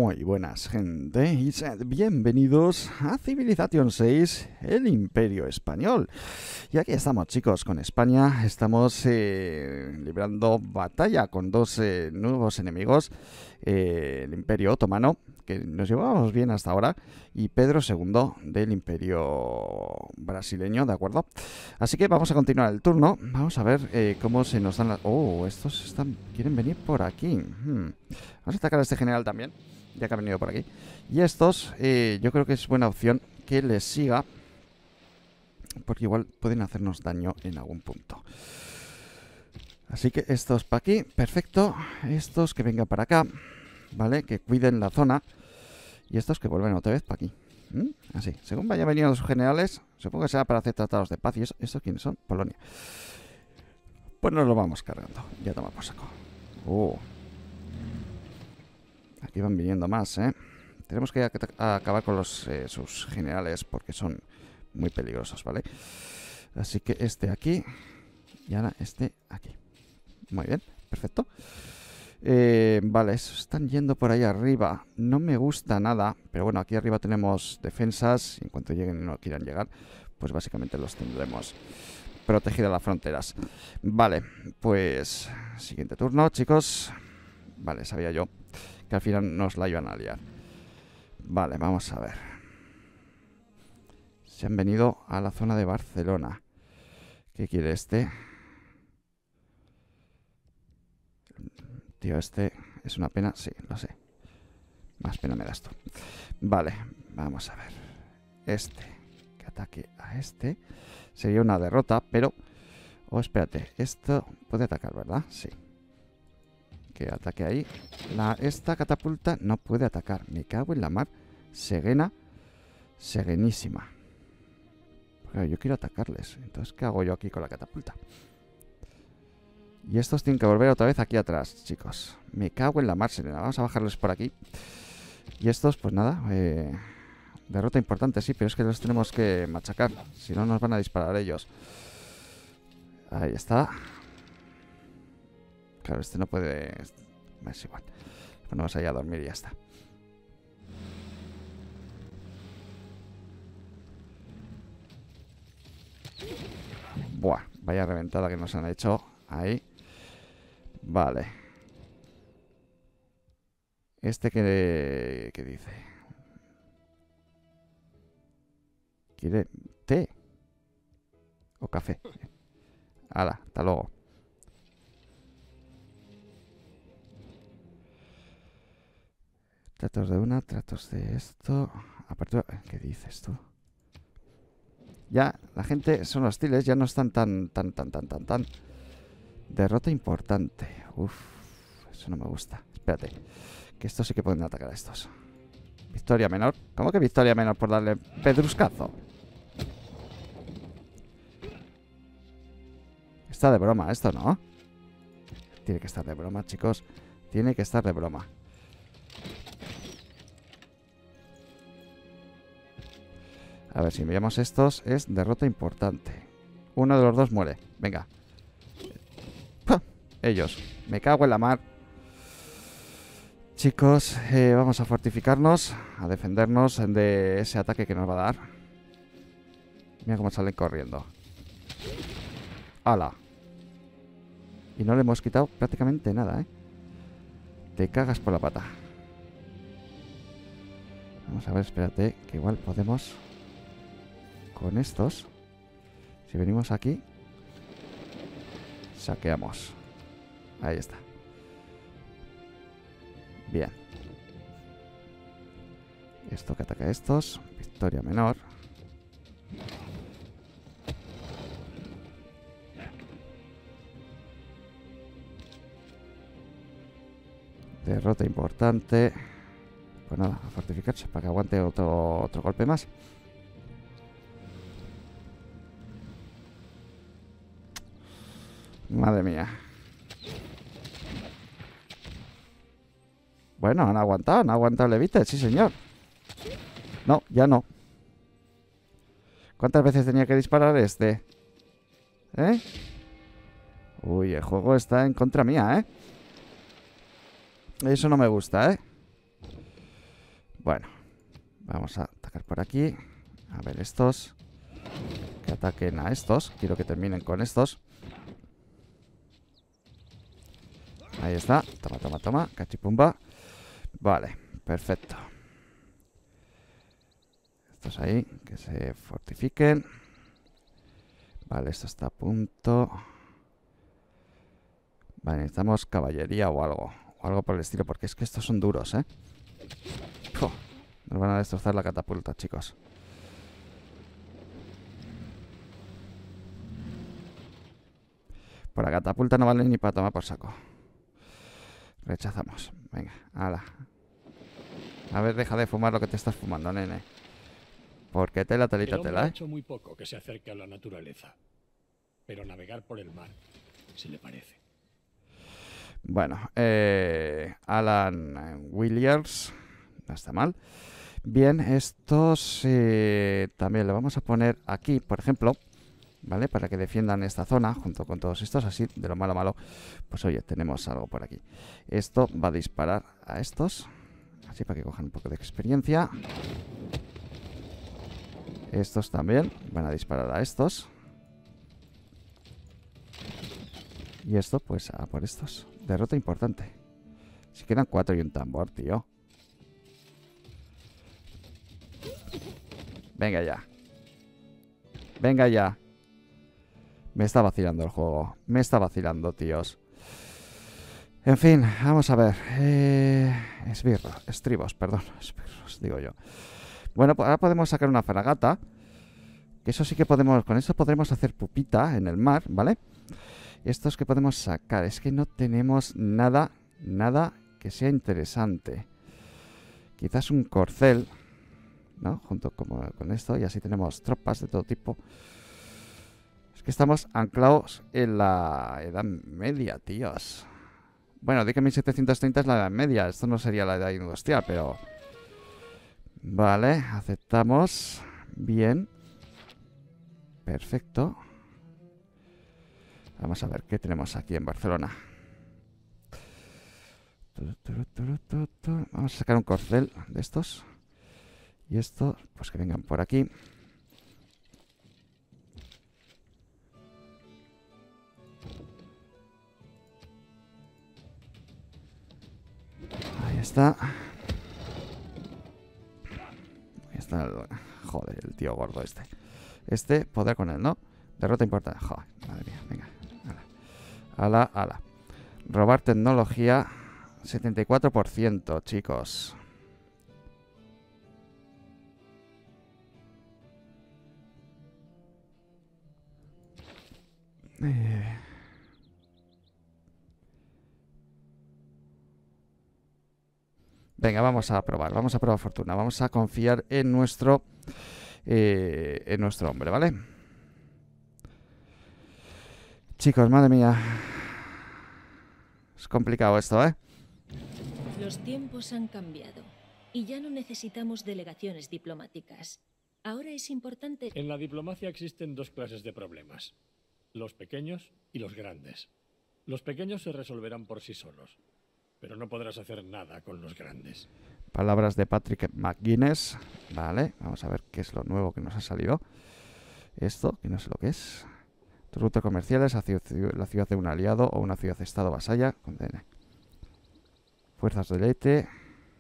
Muy buenas, gente, y sed bienvenidos a Civilization 6, el Imperio Español. Y aquí estamos, chicos, con España. Estamos librando batalla con dos nuevos enemigos. El Imperio Otomano, que nos llevábamos bien hasta ahora, y Pedro II del Imperio brasileño, ¿de acuerdo? Así que vamos a continuar el turno. Vamos a ver cómo se nos dan las... Oh, estos quieren venir por aquí. Vamos a atacar a este general también, ya que ha venido por aquí. Y estos, yo creo que es buena opción que les siga, porque igual pueden hacernos daño en algún punto. Así que estos para aquí, perfecto. Estos que vengan para acá, ¿vale? Que cuiden la zona. Y estos que vuelven otra vez para aquí. Así, según vayan veniendo sus generales, supongo que será para hacer tratados de paz. ¿Y estos quiénes son? Polonia. Pues nos lo vamos cargando. Ya toma por saco. Aquí van viniendo más, ¿eh? Tenemos que acabar con sus generales porque son muy peligrosos, ¿vale? Así que este aquí y ahora este aquí. Muy bien, perfecto. Vale, están yendo por ahí arriba. No me gusta nada, pero bueno, aquí arriba tenemos defensas. En cuanto lleguen y no quieran llegar, pues básicamente los tendremos protegidas las fronteras. Vale, pues siguiente turno, chicos. Vale, sabía yo que al final nos la iban a liar. Vale, vamos a ver. Se han venido a la zona de Barcelona. ¿Qué quiere este? Tío, este es una pena. Sí, lo sé. Más pena me das tú. Vale, vamos a ver. Este, que ataque a este. Sería una derrota, pero... Oh, espérate. Esto puede atacar, ¿verdad? Sí. Que ataque ahí. Esta catapulta no puede atacar. Me cago en la mar. Seguena. Seguenísima. Pero yo quiero atacarles. Entonces, ¿qué hago yo aquí con la catapulta? Y estos tienen que volver otra vez aquí atrás, chicos. Me cago en la mar, Serena. Vamos a bajarlos por aquí. Y estos, pues nada. Derrota importante, sí, pero es que los tenemos que machacar. Si no, nos van a disparar ellos. Ahí está. Claro, este no puede... Es igual. Ponemos ahí a dormir y ya está. Buah, vaya reventada que nos han hecho. Ahí. Vale. Este que dice... ¿Quiere té? ¿O café? Hala, hasta luego. Tratos de una, tratos de esto. Aparte, ¿qué dices tú? Ya, la gente son hostiles, ya no están tan. Derrota importante. Uf, eso no me gusta. Espérate, que estos sí que pueden atacar a estos. Victoria menor. ¿Cómo que victoria menor por darle pedruscazo? Está de broma esto, ¿no? Tiene que estar de broma, chicos. Tiene que estar de broma. A ver, si enviamos estos, es derrota importante. Uno de los dos muere. Venga. ¡Pah! Ellos. Me cago en la mar. Chicos, vamos a fortificarnos, a defendernos de ese ataque que nos va a dar. Mira cómo salen corriendo. ¡Hala! Y no le hemos quitado prácticamente nada, ¿eh? Te cagas por la pata. Vamos a ver, espérate, que igual podemos... Con estos, si venimos aquí, saqueamos. Ahí está. Bien. Esto que ataca a estos. Victoria menor. Derrota importante. Pues nada, a fortificarse para que aguante otro golpe más. Madre mía. Bueno, han aguantado el Levite, sí señor. No, ya no. ¿Cuántas veces tenía que disparar este? ¿Eh? Uy, el juego está en contra mía, ¿eh? Eso no me gusta, ¿eh? Bueno, vamos a atacar por aquí. A ver estos. Que ataquen a estos. Quiero que terminen con estos. Ahí está. Toma, toma, toma. Cachipumba. Vale, perfecto. Estos ahí, que se fortifiquen. Vale, esto está a punto. Vale, necesitamos caballería o algo. O algo por el estilo, porque es que estos son duros, ¿eh? Uf, nos van a destrozar la catapulta, chicos. Por la catapulta no vale ni para tomar por saco. Rechazamos. Venga, ala. A ver, deja de fumar lo que te estás fumando, nene. Porque tela, telita, tela, ha hecho muy poco que se acerque a la naturaleza. Pero navegar por el mar, si le parece. Bueno, Alan Williams. No está mal. Bien, estos también lo vamos a poner aquí, por ejemplo. ¿Vale? Para que defiendan esta zona junto con todos estos, así, de lo malo malo. Pues oye, tenemos algo por aquí. Esto va a disparar a estos. Así para que cojan un poco de experiencia. Estos también van a disparar a estos. Y esto, pues, a por estos. Derrota importante. Si quedan 4 y un tambor, tío. Venga ya. Venga ya. Me está vacilando el juego. Me está vacilando, tíos. En fin, vamos a ver. Estribos, perdón. Esbirros, digo yo. Bueno, pues ahora podemos sacar una fragata. Que eso sí que podemos... Con eso podremos hacer pupita en el mar, ¿vale? Estos que podemos sacar. Es que no tenemos nada que sea interesante. Quizás un corcel, ¿no? Junto con esto. Y así tenemos tropas de todo tipo. Es que estamos anclados en la Edad Media, tíos. Bueno, di que 1730 es la Edad Media. Esto no sería la Edad Industrial, pero... Vale, aceptamos. Bien. Perfecto. Vamos a ver qué tenemos aquí en Barcelona. Vamos a sacar un corcel de estos. Y estos, pues que vengan por aquí. Ahí está. Ahí está el... Joder, el tío gordo este. Este podrá con él, ¿no? Derrota importante. Joder, madre mía, venga. Ala, ala. Robar tecnología. 74%, chicos. Venga, vamos a probar fortuna. Vamos a confiar en nuestro hombre, ¿vale? Chicos, madre mía. Es complicado esto, ¿eh? Los tiempos han cambiado y ya no necesitamos delegaciones diplomáticas. Ahora es importante... En la diplomacia existen dos clases de problemas. Los pequeños y los grandes. Los pequeños se resolverán por sí solos, pero no podrás hacer nada con los grandes. Palabras de Patrick McGuinness. Vale, vamos a ver qué es lo nuevo que nos ha salido. Esto, que no sé lo que es. Rutas comerciales hacia la ciudad de un aliado o una ciudad-estado vasalla. Condene. Fuerzas de Leyte.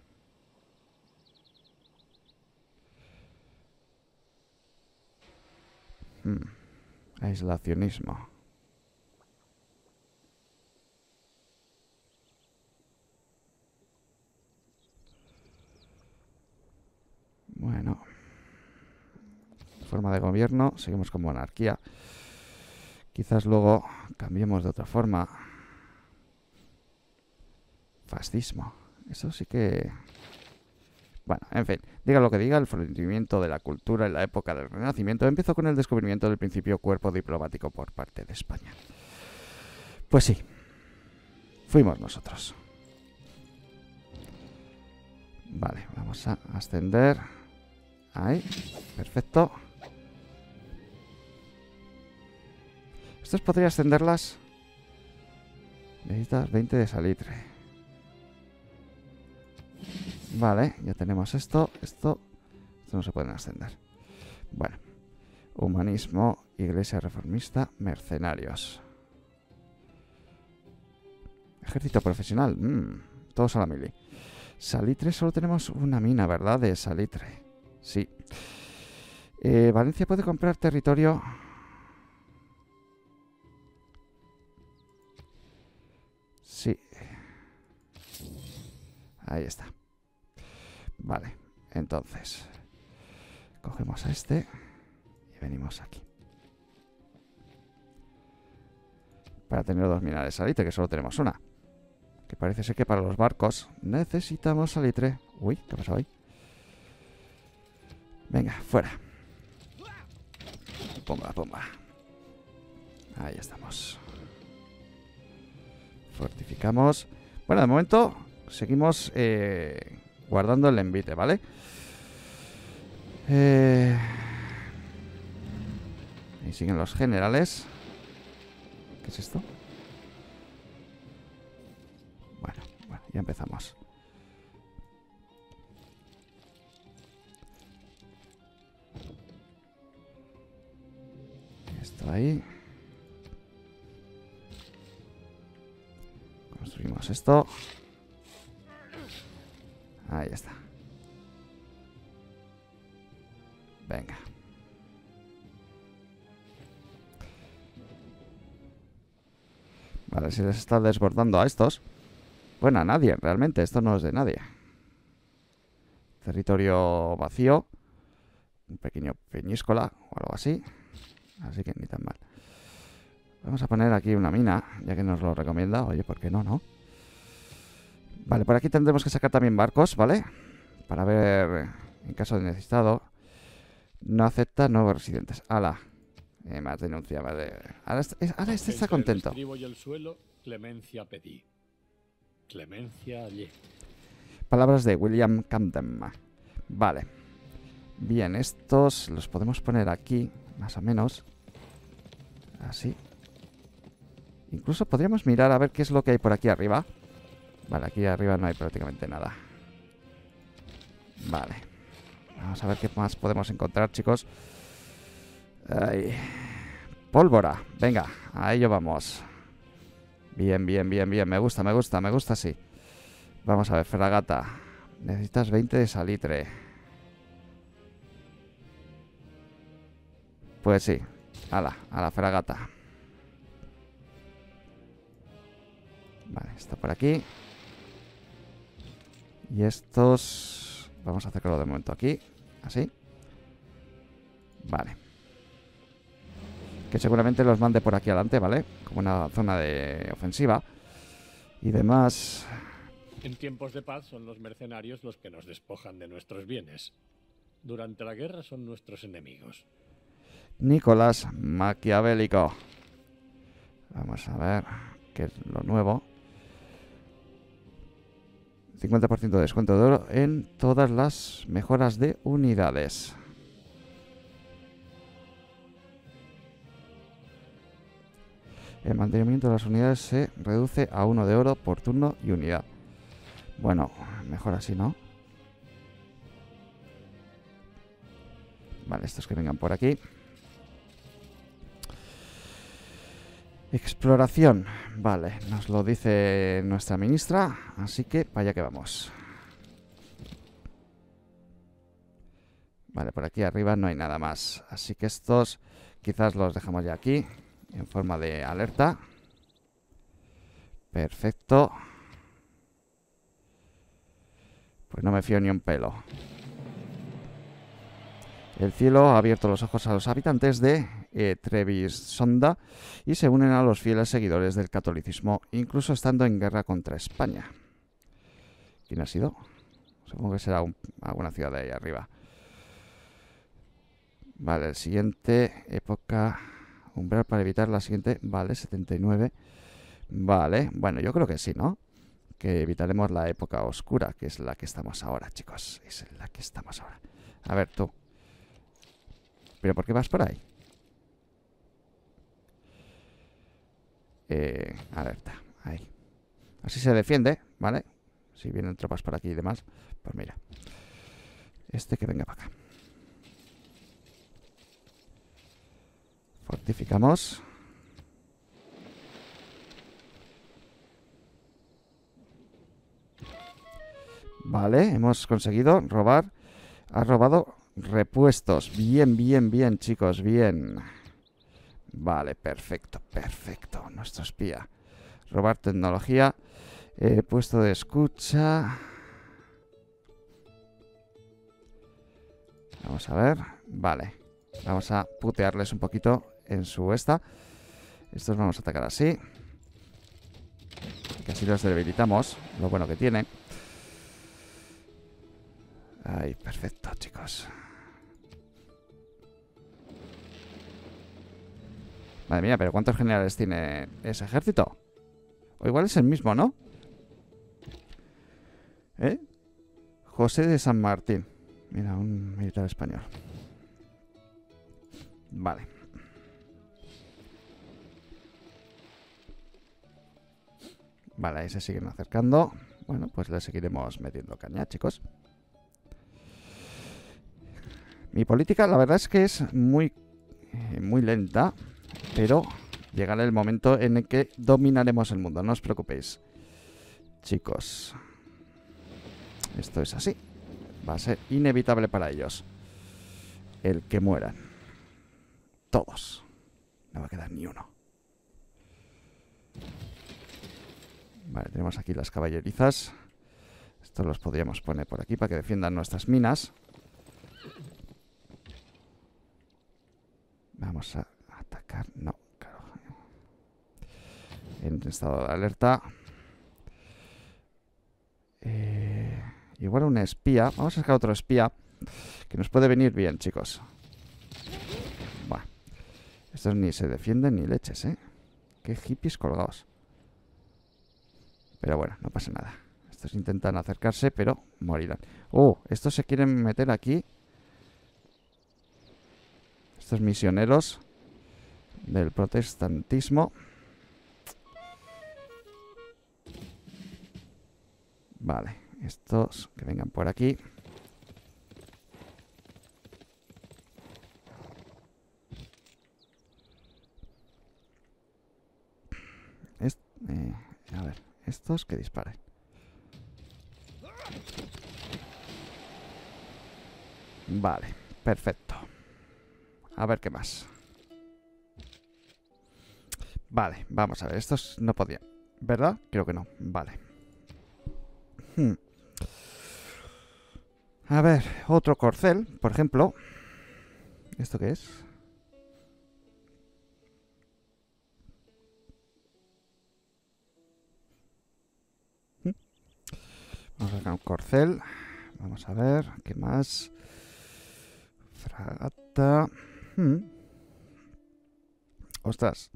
Aislacionismo. Bueno. Forma de gobierno. Seguimos con monarquía. Quizás luego cambiemos de otra forma. Fascismo. Eso sí que... Bueno, en fin, diga lo que diga, el florecimiento de la cultura en la época del Renacimiento empezó con el descubrimiento del principio cuerpo diplomático por parte de España. Pues sí, fuimos nosotros. Vale, vamos a ascender. Ahí, perfecto. Estos podría ascenderlas. Necesitas 20 de salitre. Vale, ya tenemos esto. Esto no se pueden ascender. Bueno. Humanismo, iglesia reformista, mercenarios. Ejército profesional. Todos a la mili. Salitre, solo tenemos una mina, ¿verdad? De salitre. Sí. Valencia puede comprar territorio. Sí. Ahí está. Vale. Entonces. Cogemos a este. Y venimos aquí. Para tener 2 minas de salitre, que solo tenemos una. Que parece ser que para los barcos necesitamos salitre. Uy, ¿qué ha pasado ahí? Venga, fuera. Pumba, pumba. Ahí estamos. Fortificamos. Bueno, de momento seguimos guardando el envite, ¿vale? Ahí siguen los generales. ¿Qué es esto? Bueno, ya empezamos. Esto ahí. Construimos esto. Ahí está. Venga. Vale, si les está desbordando a estos. Bueno, a nadie, realmente. Esto no es de nadie. Territorio vacío. Un pequeño peñíscola o algo así. Así que ni tan mal. Vamos a poner aquí una mina, ya que nos lo recomienda. Oye, ¿por qué no, no? Vale, por aquí tendremos que sacar también barcos, ¿vale? Para ver, en caso de necesitado. No acepta nuevos residentes. ¡Hala! Más denuncia, vale. Ahora este está contento. Entre el estribo y el suelo, clemencia pedí. Clemencia hallé. Palabras de William Camden. Vale. Bien, estos los podemos poner aquí, más o menos. Así. Incluso podríamos mirar a ver qué es lo que hay por aquí arriba. Vale, aquí arriba no hay prácticamente nada. Vale. Vamos a ver qué más podemos encontrar, chicos. Ahí. Pólvora. Venga, a ello vamos. Bien, bien, bien, bien. Me gusta, me gusta, me gusta, sí. Vamos a ver, fragata. Necesitas 20 de salitre. Pues sí. A la fragata. Vale, está por aquí. Y estos... Vamos a hacerlo de momento aquí. Así. Vale. Que seguramente los mande por aquí adelante, ¿vale? Como una zona de ofensiva. Y demás... En tiempos de paz son los mercenarios los que nos despojan de nuestros bienes. Durante la guerra son nuestros enemigos. Nicolás Maquiavélico. Vamos a ver qué es lo nuevo. 50% de descuento de oro en todas las mejoras de unidades. El mantenimiento de las unidades se reduce a 1 de oro por turno y unidad. Bueno, mejor así, ¿no? Vale, estos que vengan por aquí. Exploración. Vale, nos lo dice nuestra ministra, así que para allá que vamos. Vale, por aquí arriba no hay nada más. Así que estos quizás los dejamos ya aquí, en forma de alerta. Perfecto. Pues no me fío ni un pelo. El cielo ha abierto los ojos a los habitantes de Trebisonda y se unen a los fieles seguidores del catolicismo, incluso estando en guerra contra España. ¿Quién ha sido? Supongo que será alguna ciudad de ahí arriba. Vale, el siguiente época... Umbral para evitar la siguiente... Vale, 79. Vale, bueno, yo creo que sí, ¿no? Que evitaremos la época oscura, que es la que estamos ahora, chicos. Es en la que estamos ahora. A ver, tú. ¿Pero por qué vas por ahí? Alerta, ahí. Así se defiende, ¿vale? Si vienen tropas por aquí y demás, pues mira. Este que venga para acá. Fortificamos. Vale, hemos conseguido robar. Ha robado repuestos. Bien, bien, bien, chicos, bien. Vale, perfecto, perfecto. Nuestro espía. Robar tecnología. Puesto de escucha. Vamos a ver. Vale. Vamos a putearles un poquito en su esta. Estos vamos a atacar así. Que así los debilitamos. Lo bueno que tiene. Ahí, perfecto, chicos. Madre mía, pero ¿cuántos generales tiene ese ejército? O igual es el mismo, ¿no? José de San Martín. Mira, un militar español. Vale. Vale, ahí se siguen acercando. Bueno, pues le seguiremos metiendo caña, chicos. Mi política, la verdad es que es muy lenta, pero llegará el momento en el que dominaremos el mundo, no os preocupéis. Chicos, esto es así. Va a ser inevitable para ellos el que mueran. Todos. No va a quedar ni uno. Vale, tenemos aquí las caballerizas. Estos los podríamos poner por aquí para que defiendan nuestras minas. Vamos a atacar. No, claro. En estado de alerta. Igual un espía. Vamos a sacar otro espía que nos puede venir bien, chicos. Buah. Estos ni se defienden ni leches, ¿eh? Qué hippies colgados. Pero bueno, no pasa nada. Estos intentan acercarse, pero morirán. Estos se quieren meter aquí. Estos misioneros del protestantismo. Vale, estos que vengan por aquí. A ver, estos que disparen. Vale, perfecto. A ver qué más. Vale, vamos a ver. Estos no podían, ¿verdad? Creo que no. Vale. A ver, otro corcel, por ejemplo. ¿Esto qué es? Vamos a sacar un corcel. Vamos a ver, ¿qué más? Fragata. Ostras.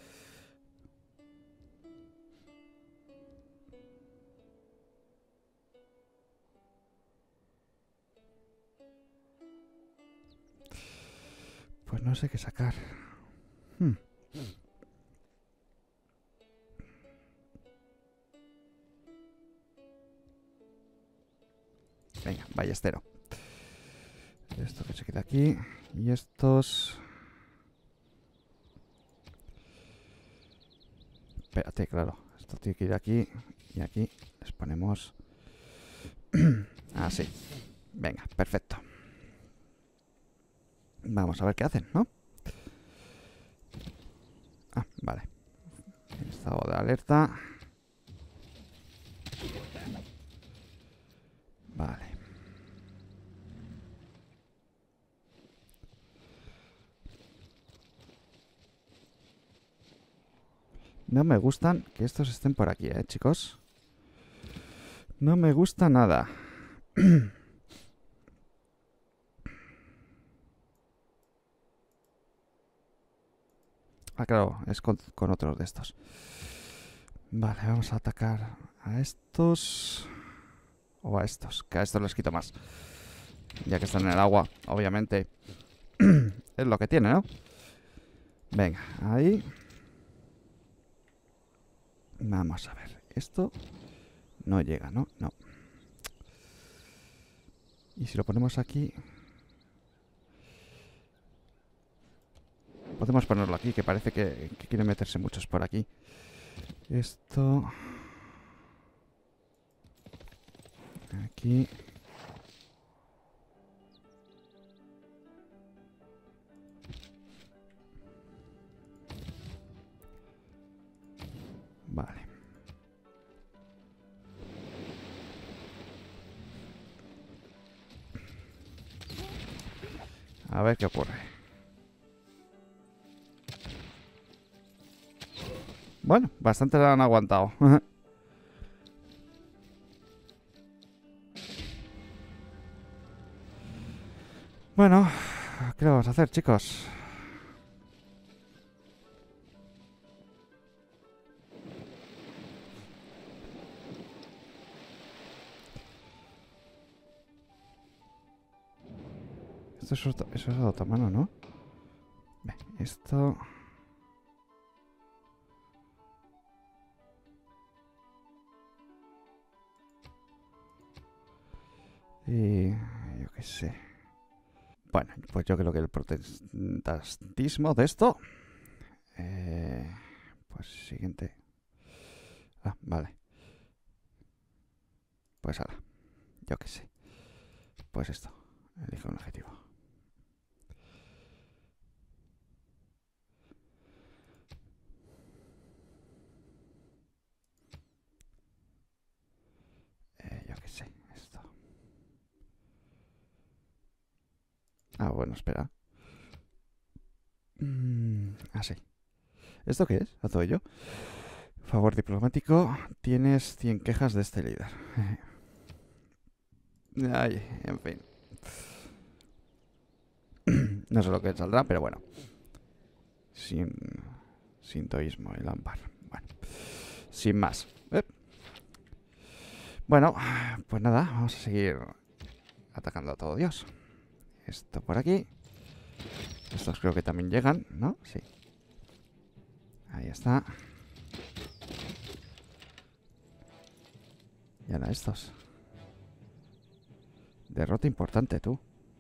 Pues no sé qué sacar. Venga, ballestero. Esto que se queda aquí. Y estos... Espérate, claro. Esto tiene que ir aquí. Y aquí les ponemos... Así. Venga, perfecto. Vamos a ver qué hacen, ¿no? Ah, vale. Estado de alerta. Vale. No me gustan que estos estén por aquí, chicos. No me gusta nada. Ah, claro, es con otros de estos. Vale, vamos a atacar a estos. O a estos, que a estos les quito más. Ya que están en el agua, obviamente. Es lo que tiene, ¿no? Venga, ahí. Vamos a ver. Esto No llega, ¿no? No. Y si lo ponemos aquí... Podemos ponerlo aquí, que parece que quieren meterse muchos por aquí. Esto... Aquí... Vale. A ver qué ocurre. Bueno, bastante la han aguantado. Bueno, ¿qué le vamos a hacer, chicos? Eso es otomano, ¿no? Ve, esto... Y... yo qué sé. Bueno, pues yo creo que el protestantismo de esto... pues siguiente. Ah, vale. Pues ahora. Yo qué sé. Pues esto. Elige un objetivo. Yo qué sé. Esto. Ah, bueno, espera. Así. ¿Esto qué es? ¿Hago yo? Favor diplomático. Tienes 100 quejas de este líder. Ay, en fin. No sé lo que saldrá, pero bueno. Sintoísmo, el ámbar. Bueno, sin más. Bueno, pues nada, vamos a seguir atacando a todo Dios. Esto por aquí. Estos creo que también llegan, ¿no? Sí. Ahí está. Y ahora estos. Derrota importante, tú.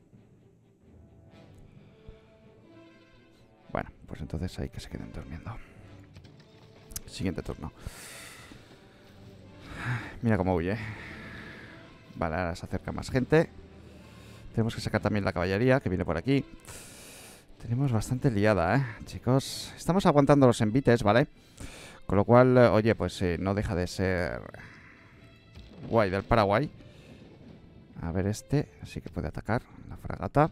Bueno, pues entonces hay que se queden durmiendo. Siguiente turno. Mira cómo huye. Vale, ahora se acerca más gente. Tenemos que sacar también la caballería, que viene por aquí. Tenemos bastante liada, chicos. Estamos aguantando los envites, ¿vale? Con lo cual, oye, pues no deja de ser guay del Paraguay. A ver este, sí que puede atacar la fragata.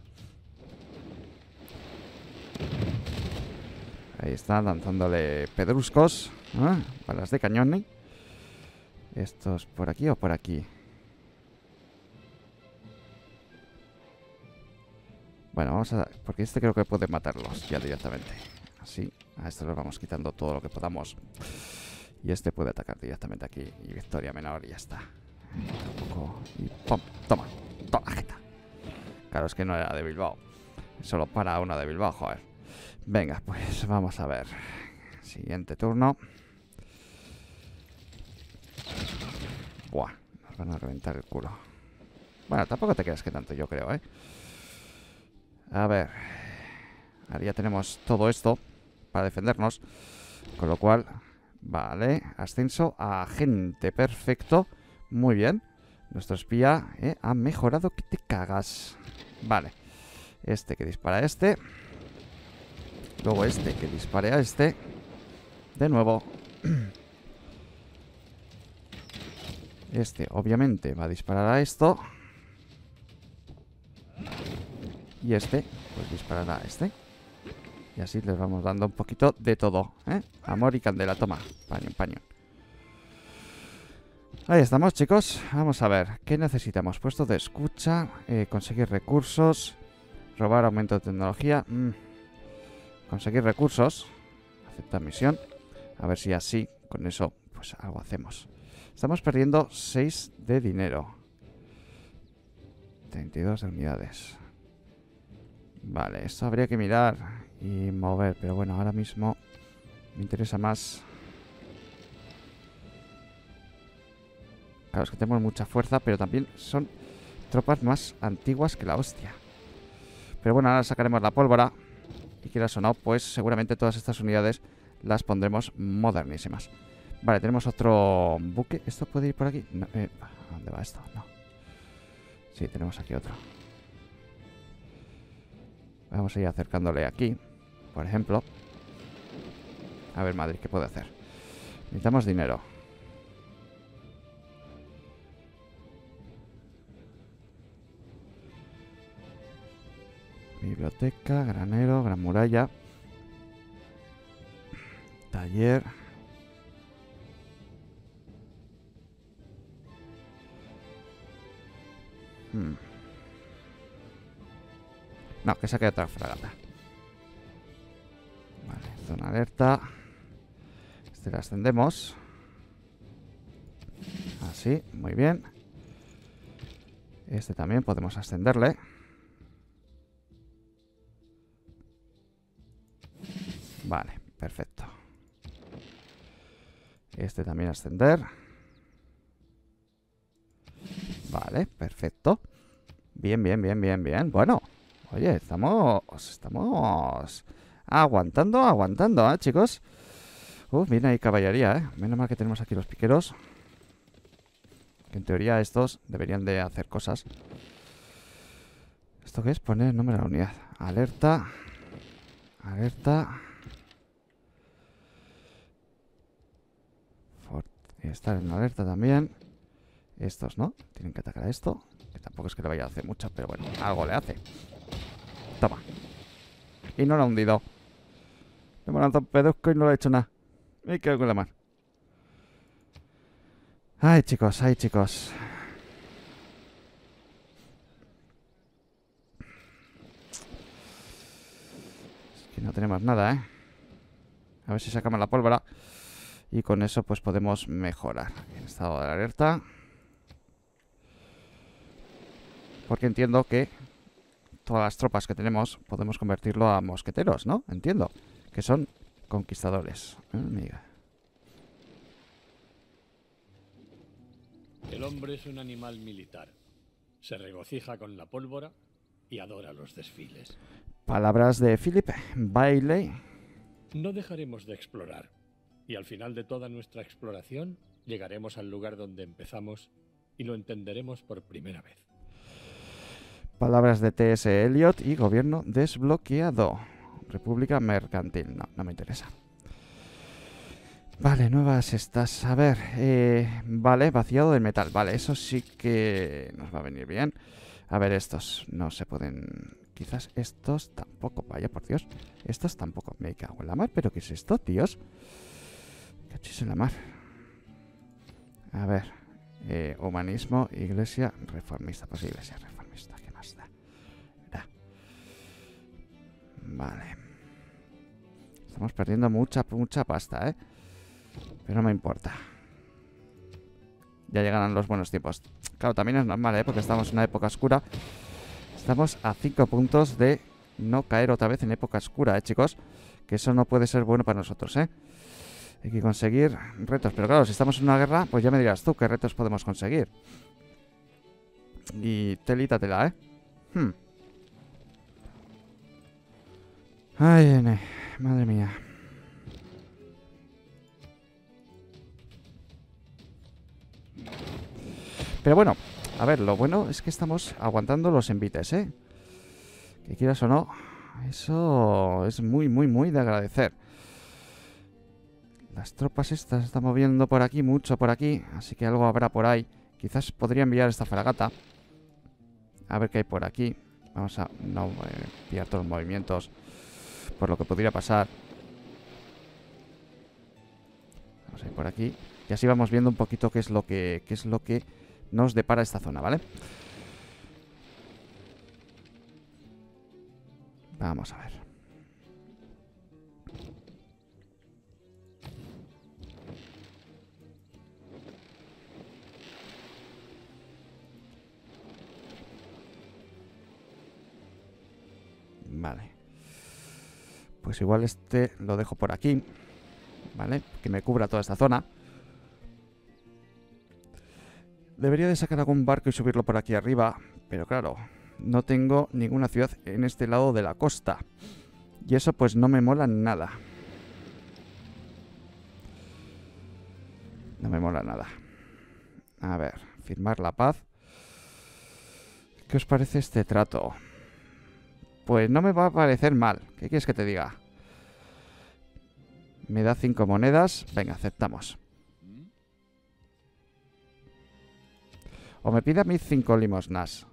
Ahí está, lanzándole pedruscos. Balas de cañón. ¿Estos por aquí o por aquí? Bueno, vamos a... porque este creo que puede matarlos ya directamente. Así, a estos los vamos quitando todo lo que podamos. Y este puede atacar directamente aquí. Y victoria menor y ya está. Y ¡pum! Toma, toma, jeta. Claro, es que no era de Bilbao. Solo para una de Bilbao, joder. Venga, pues vamos a ver. Siguiente turno. Buah, nos van a reventar el culo. Bueno, tampoco te creas que tanto, yo creo, A ver. Ahora ya tenemos todo esto para defendernos. Con lo cual, vale. Ascenso a agente, perfecto. Muy bien. Nuestro espía ha mejorado que te cagas. Vale. Este que dispara a este. Luego este que dispare a este. De nuevo. Este obviamente va a disparar a esto. Y este pues disparará a este. Y así les vamos dando un poquito de todo, Amor y candela, toma. Pañón, pañón. Ahí estamos, chicos. Vamos a ver, ¿qué necesitamos? Puesto de escucha, conseguir recursos, robar aumento de tecnología, conseguir recursos, aceptar misión. A ver si así, con eso, pues algo hacemos. Estamos perdiendo 6 de dinero. 32 de unidades. Vale, esto habría que mirar y mover, pero bueno, ahora mismo me interesa más Claro, es que tenemos mucha fuerza, pero también son tropas más antiguas que la hostia. Pero bueno, ahora sacaremos la pólvora. Y quieras o no, pues seguramente todas estas unidades las pondremos modernísimas. Vale, tenemos otro buque. ¿Esto puede ir por aquí? No, ¿a dónde va esto? No. Sí, tenemos aquí otro. Vamos a ir acercándole aquí, por ejemplo. A ver, Madrid, ¿qué puede hacer? Necesitamos dinero. Biblioteca, granero, gran muralla. Taller. No, que saque otra fragata. Vale, zona alerta. Este la ascendemos. Así, muy bien. Este también podemos ascenderle. Vale, perfecto. Este también ascender. Vale, perfecto. Bien, bien, bien, bien, bien. Bueno, oye, estamos aguantando, chicos. Viene ahí caballería, Menos mal que tenemos aquí los piqueros. Que en teoría estos deberían de hacer cosas. ¿Esto qué es? Poner el número de la unidad. Alerta. Alerta. Estar en alerta también. Estos, ¿no? Tienen que atacar a esto. Que tampoco es que le vaya a hacer mucho, pero bueno, algo le hace. Toma. Y no lo ha hundido. Le hemos lanzado un pedusco y no le ha hecho nada. Me quedo con la mar. Ay, chicos, ay, chicos. Es que no tenemos nada, A ver si sacamos la pólvora. Y con eso pues podemos mejorar el estado de alerta. Porque entiendo que todas las tropas que tenemos podemos convertirlo a mosqueteros, ¿no? Entiendo que son conquistadores. Amiga. El hombre es un animal militar. Se regocija con la pólvora y adora los desfiles. Palabras de Philip Bailey. No dejaremos de explorar. Y al final de toda nuestra exploración, llegaremos al lugar donde empezamos y lo entenderemos por primera vez. Palabras de T.S. Eliot y gobierno desbloqueado. República mercantil. No, no me interesa. Vale, nuevas estas. A ver, vale, vaciado del metal. Vale, eso sí que nos va a venir bien. A ver, estos no se pueden... Quizás estos tampoco. Vaya, por Dios. Estos tampoco. Me cago en la mar. ¿Pero qué es esto, tíos? Cachis en la mar. A ver. Humanismo, iglesia reformista. Pues iglesia reformista. ¿Qué más da? Vale. Estamos perdiendo mucha pasta, Pero no me importa. Ya llegarán los buenos tiempos. Claro, también es normal, porque estamos en una época oscura. Estamos a 5 puntos de no caer otra vez en época oscura, chicos. Que eso no puede ser bueno para nosotros, Hay que conseguir retos. Pero claro, si estamos en una guerra, pues ya me dirás tú qué retos podemos conseguir. Y telita tela, Ay, nene. Madre mía. Pero bueno, a ver, lo bueno es que estamos aguantando los envites, Que quieras o no, eso es muy, muy, muy de agradecer. Las tropas estas se están moviendo por aquí, mucho por aquí, así que algo habrá por ahí. Quizás podría enviar esta fragata. A ver qué hay por aquí. Vamos a no pillar todos los movimientos por lo que podría pasar. Vamos a ir por aquí. Y así vamos viendo un poquito qué es lo que nos depara esta zona, ¿vale? Vamos a ver. Vale. Pues igual este lo dejo por aquí, ¿vale? Que me cubra toda esta zona. Debería de sacar algún barco y subirlo por aquí arriba, pero claro, no tengo ninguna ciudad en este lado de la costa. Y eso pues no me mola nada. No me mola nada. A ver, firmar la paz. ¿Qué os parece este trato? Pues no me va a parecer mal. ¿Qué quieres que te diga? Me da 5 monedas. Venga, aceptamos. O me pide a mí 5 limosnas.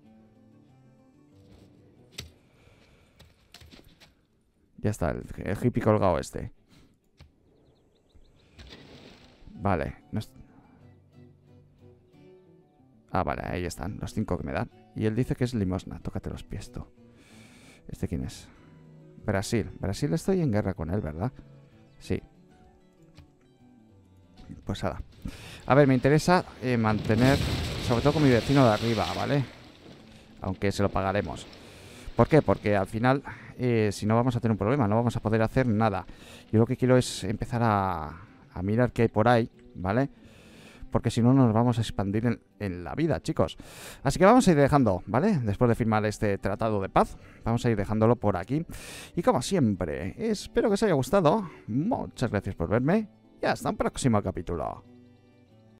Ya está, el hippie colgado este. Vale. Ah, vale, ahí están los 5 que me dan. Y él dice que es limosna. Tócate los pies, tú. ¿Este quién es? Brasil. Brasil, estoy en guerra con él, ¿verdad? Sí. Pues nada. A ver, me interesa mantener... Sobre todo con mi vecino de arriba, ¿vale? Aunque se lo pagaremos. ¿Por qué? Porque al final, si no vamos a tener un problema, no vamos a poder hacer nada. Yo lo que quiero es empezar a mirar qué hay por ahí, ¿vale? Porque si no nos vamos a expandir en la vida, chicos. Así que vamos a ir dejando, ¿vale? Después de firmar este tratado de paz, vamos a ir dejándolo por aquí. Y como siempre, espero que os haya gustado. Muchas gracias por verme y hasta un próximo capítulo.